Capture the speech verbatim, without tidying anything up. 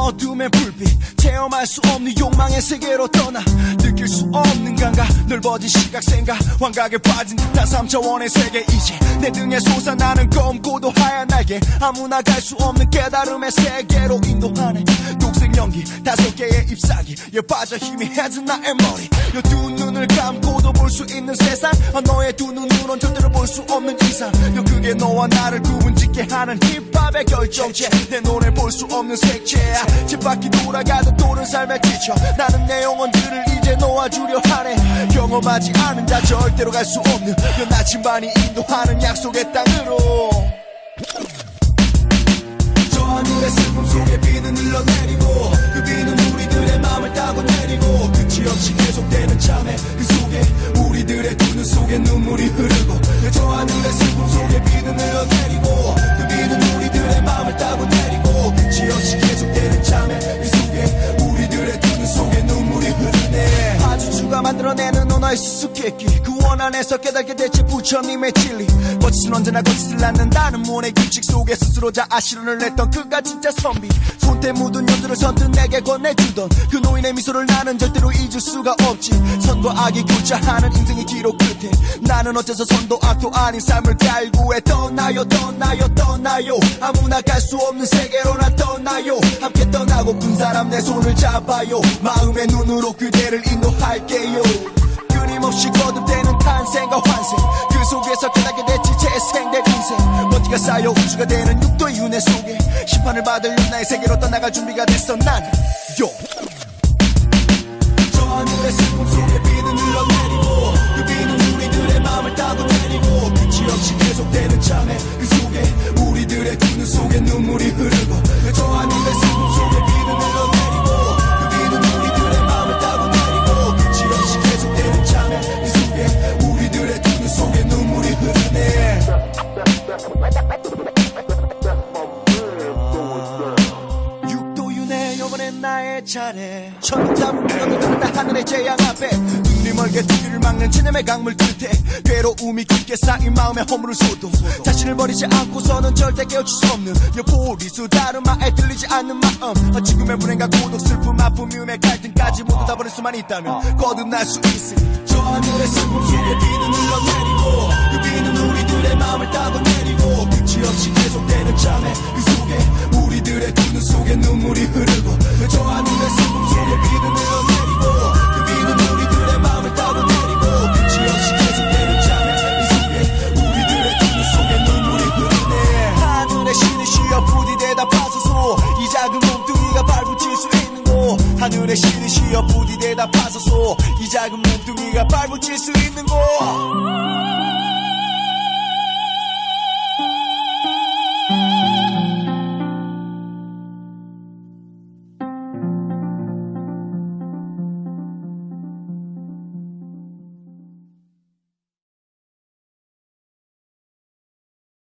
어둠의 불빛 체험할 수 없는 욕망의 세계로 떠나 느낄 수 없는 감각 넓어진 시각 생각 환각에 빠진 듯한 삼 차원의 세계 이제 내 등에 솟아나는 검고도 하얀 날개 아무나 갈 수 없는 깨달음의 세계로 인도하네 녹색 연기 다섯 개의 잎사귀에 빠져 희미해진 나의 머리 요 두 눈을 감고도 볼 수 있는 세상 아, 너의 두 눈으론 절대로 볼 수 없는 이상 요 그게 너와 나를 구분짓게 하는 힙합의 결정체 내 눈에 볼 수 없는 색채야 쳇바퀴 돌아가도 도는 삶에 지쳐 나는 내 영혼들을 이제 놓아주려 하네 경험하지 않은 자 절대로 갈 수 없는 요 나침반이 인도하는 약속의 땅으로 저 하늘의 슬픔 속에 비는 흘러내리고 그 비는 우리들의 마음을 따고 내리고 끝이 없이 계속되는 참회 그 속에 우리들의 두 눈 속에 눈물이 흐르고 저 하늘의 슬픔 속에 비는 흘러내리고 그 비는 우리들의 마음을 따고 내리고 끝이 없이 계속되는 참회 그 속에 우리들의 두 눈 속에 눈물이 흐르네 파주추가 만들어내는 언어의 수수께끼 그 원 안에서 깨닫게 대체 부처님의 진리 거짓은 언제나 거짓을 낳는다는 문의 규칙 속에 스스로 자아 실현을 했던 그가 진짜 선비 손때 묻은 연주를 선뜻 내게 건네주던 그 노인의 미소를 나는 절대로 잊을 수가 없지 선과 악이 교차하는 인생의 기록 끝에 나는 어째서 선도 악도 아닌 삶을 갈구해 떠나요 떠나요 떠나요 아무나 갈 수 없는 세계로 난 떠나요 함께 떠나고픈 사람 내 손을 잡아요 마음의 눈으로 그대를 인도할게요 끊임없이 거듭되는 탄생과 환생 그 속에서 깨닫게 됐지 재생된 인생 먼지가 쌓여 우주가 되는 육도의 윤회 속에 심판을 받을 나의 세계로 떠나갈 준비가 됐어 나는 요 저 하늘의 슬픔 속에 비는 흘러내리고 그 비는 우리들의 마음을 따고 내리고 끝이 없이 계속되는 참회 그 속에 우리들의 두 눈 속에 눈물이 흐르고 저 하늘의 슬픔 속에 비는 흘러내리고 그 비는 우리들의 마음을 따고 내리고 끝이 없이 계속되는 참회 그 속에 우리들의 두 눈 속에 눈물이 흐르네 육도윤회 이번엔 나의 차례 천잡은 그것도 다르다 하늘의 재앙 앞에 눈이 멀게 두기를 막는 진음의 강물 끝에 괴로움이 깊게 쌓인 마음에 허물을 쏟도 자신을 버리지 않고서는 절대 깨우칠 수 없는 여포리수 다른 말에 들리지 않는 마음 지금의 불행과 고독 슬픔 아픔 위험의 갈등까지 모두 다 버릴 수만 있다면 거듭날 수 있으니 저 하늘의 슬픔 속에 비는 흘러내리고 그 비는 우리들의 마음을 따고 내리고 끝이 없이 계속되는 참회 그 속에 우리들의 두 눈 속에 눈물이 흐르고 저 하늘의 슬픔 속에 비는 흘러내리고 그 비는 우리들의 마음을 따고 내리고 끝이 없이 계속되는 참회 그 속에 우리들의 두 눈 속에 눈물이 흐르네 하늘의 신이 쉬어 부디 대답하소서 이 작은 몸뚱이가 발붙일 수 있는 곳 하늘의 신이 쉬어 부디 대답하소서 이 작은 몸뚱이가 발붙일 수 있는 곳